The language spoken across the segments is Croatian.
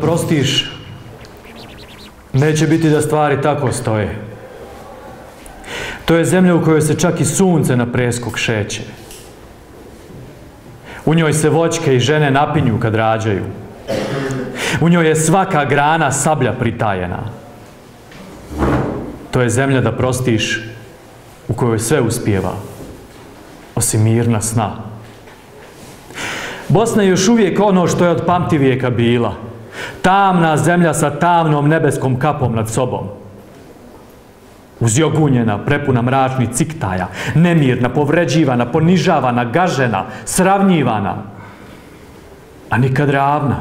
prostiš, neće biti da stvari tako stoje. To je zemlja u kojoj se čak i sunce na preskok šeće. U njoj se voćke i žene napinju kad rađaju. U njoj je svaka grana sablja pritajena. To je zemlja da prostiš, u kojoj sve uspijeva, osim mirna sna. Bosna je još uvijek ono što je od pamtivijeka bila. Tamna zemlja sa tamnom nebeskom kapom nad sobom. Uzjogunjena, prepuna mračnih ciktaja, nemirna, povređivana, ponižavana, gažena, sravnjivana, a nikad ravna.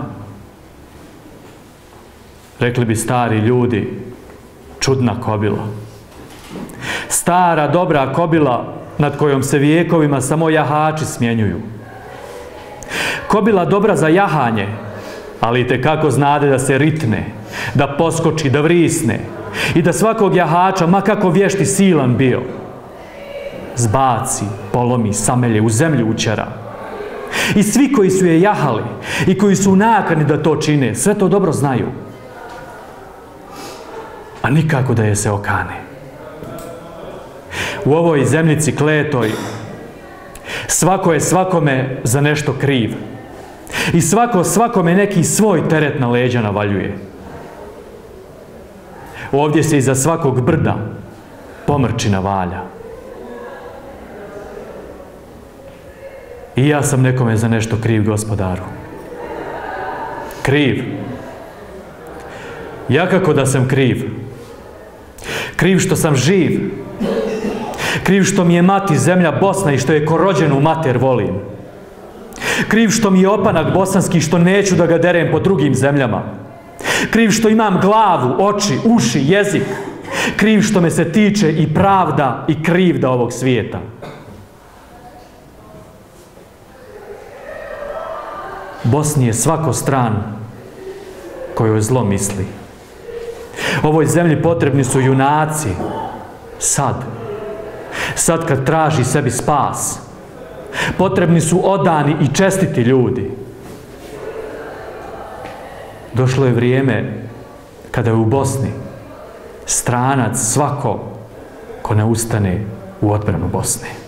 Rekli bi stari ljudi, čudna kobila. Stara, dobra kobila nad kojom se vijekovima samo jahači smjenjuju. Kobila dobra za jahanje, ali itekako znade da se ritne, da poskoči, da vrisne i da svakog jahača, ma kako vješt i silan bio, zbaci, polomi, samelje, u zemlju učera. I svi koji su je jahali i koji su u nakani da to čine, sve to dobro znaju. A nikako da je se okane. U ovoj zemljici kletoj svako je svakome za nešto kriv. I svako svakome neki svoj teret na leđa navaljuje. Ovdje se iza svakog brda pomrčina valja. I ja sam nekome za nešto kriv, Gospodaru. Kriv. Ja kako da sam kriv? Kriv što sam živ. Kriv što mi je mati zemlja Bosna i što je ko rođenu mater volim. Kriv što mi je opanak bosanski, što neću da ga derem po drugim zemljama. Kriv što imam glavu, oči, uši, jezik. Kriv što me se tiče i pravda i krivda ovog svijeta. Bosni je svako stran kojoj zlo misli. Ovoj zemlji potrebni su junaci. Sad. Sad kad traži sebi spas. Potrebni su odani i čestiti ljudi. Došlo je vrijeme kada je u Bosni stranac svako ko ne ustane u odbranu Bosne.